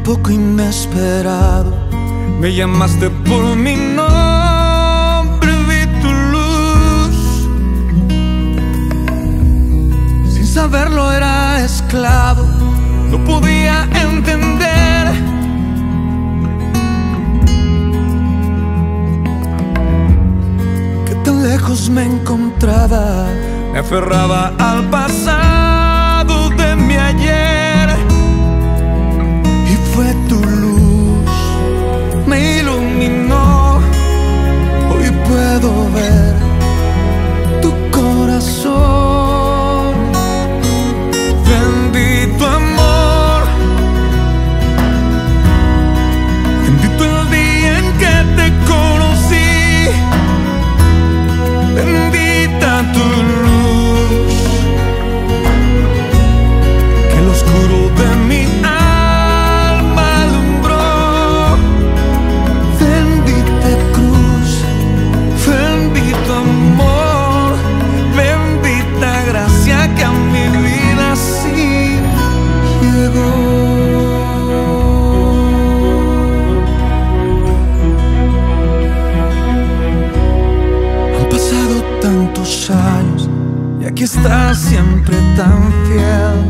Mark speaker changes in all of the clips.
Speaker 1: poco inesperado me llamaste por mi nombre, vi tu luz. Sin saberlo era esclavo, no podía entender que tan lejos me encontraba. Me aferraba al pasado de mi ayer, y fue tu luz, me iluminó. Hoy puedo ver tu corazón. Bendito amor, bendito el día en que te conocí. Bendita tu luz, que el oscuro de mi alma alumbró. Bendita cruz, bendito amor, bendita gracia que a mi vida así llegó. Han pasado tantos años y aquí estás siempre tan fiel.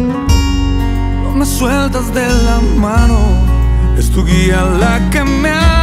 Speaker 1: No me sueltas de la mano, es tu guía la que me